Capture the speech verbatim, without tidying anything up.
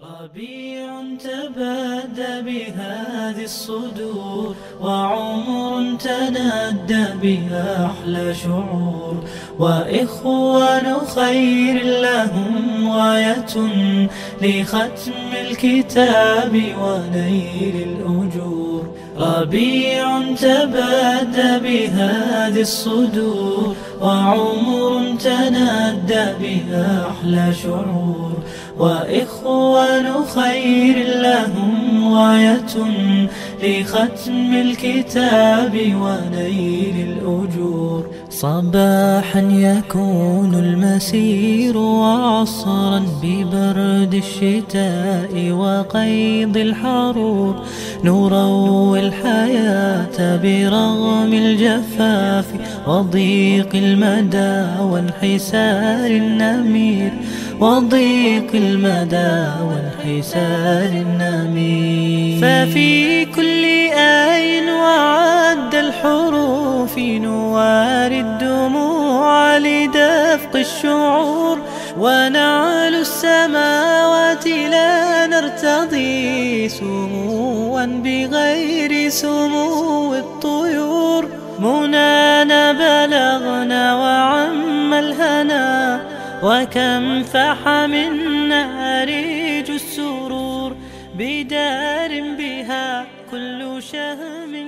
ربيع تبادى بهذه الصدور، وعمر تنادى بها أحلى شعور، وإخوان خير لهم غاية لختم الكتاب ونيل الأجور. ربيع تبادى بهذه الصدور، وعمر تنادى بها أحلى شعور، وإخوان خير لهم غاية لختم الكتاب ونيل الأجور. صباحا يكون المسير، وعصرا ببرد الشتاء وقيض الحرور، نروي الحياة برغم الجفاف وضيق المدى وانحسار النمير، وضيق المدى وانحسار النمير. ففي كل آي وعد الحروف نواري الدموع لدفق الشعور، ونعلو السماوات لا نرتضي سموا بغير سمو الطيور. منانا بلغنا وعم الهنا، وكم فح منا ريج السرور، بدار بها كل شهم